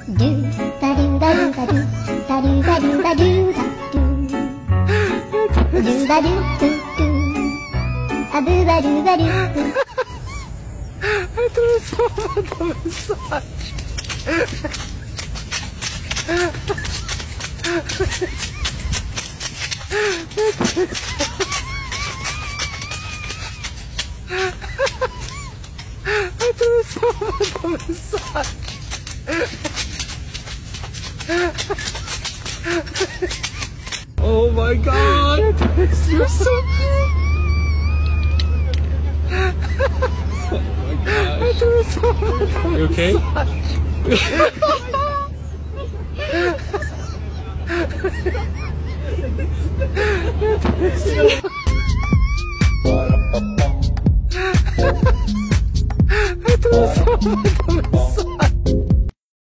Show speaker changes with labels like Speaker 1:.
Speaker 1: Do ba do ba do ba do ba do ba do ba do ba do do ba do do do a boo ba do ba do do.
Speaker 2: Oh my god! You're so cute! Oh my gosh. You okay? I do so much.